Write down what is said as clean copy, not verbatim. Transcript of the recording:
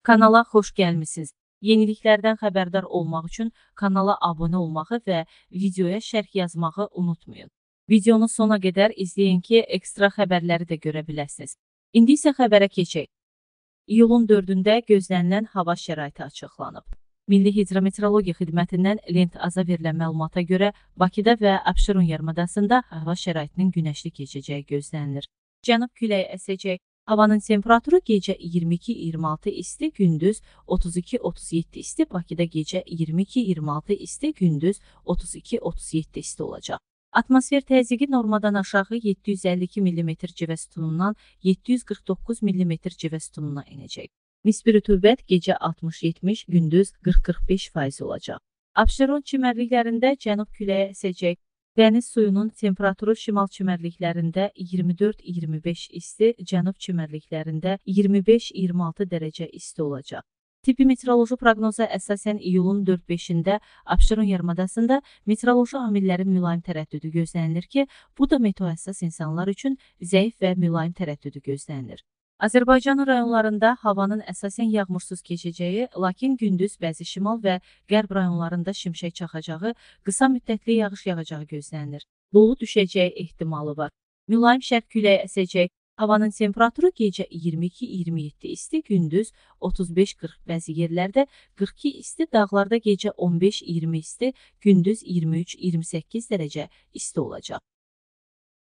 Kanala xoş gəlmisiniz. Yeniliklərdən xəbərdar olmaq üçün kanala abunə olmağı və videoya şərh yazmağı unutmayın. Videonu sona qədər izləyin ki, ekstra xəbərləri də görə biləsiniz. İndi isə xəbərə keçək. İyulun 4-də gözlənilən hava şəraiti açıqlanıb. Milli Hidrometeorologiya Xidmətindən Lent-Aza verilən məlumata görə Bakıda və Abşeron yarımadasında hava şəraitinin günəşli keçəcəyi gözlənilir. Cənub küləyi əsəcək. Havanın temperaturu gecə 22-26 isti, gündüz 32-37 isti, Bakıda gecə 22-26 isti, gündüz 32-37 isti olacaq. Atmosfer təzyiqi normadan aşağı 752 mm civə sütunundan 749 mm civə sütununa enəcək. Nisbi rütubət gecə 60-70, gündüz 40-45% olacaq. Abşeron çimərliklərində cənub küləyi əsəcək. Dəniz suyunun temperaturu şimal çimərliklərində 24-25 isti, cənub çimərliklərində 25-26 dərəcə isti olacaq. Tipi meteoroloji proqnoza əsasən iyulun 4-5-də Abşeron yarımadasında meteoroloji amillərin mülayim tərəddüdü gözlənilir ki, bu da meteohəssas insanlar üçün zəif və mülayim tərəddüdü gözlənilir. Azərbaycanın rayonlarında havanın əsasən yağmursuz keçəcəyi, lakin gündüz bəzi şimal və qərb rayonlarında şimşək çaxacağı, qısa müddətli yağış yağacağı gözlənilir. Dolu düşəcəyi ehtimalı var. Mülayim şərq küləyi əsəcək. Havanın temperaturu gecə 22-27 isti, gündüz 35-40, bəzi yerlərdə 42 isti, dağlarda gecə 15-20 isti, gündüz 23-28 dərəcə isti olacaq.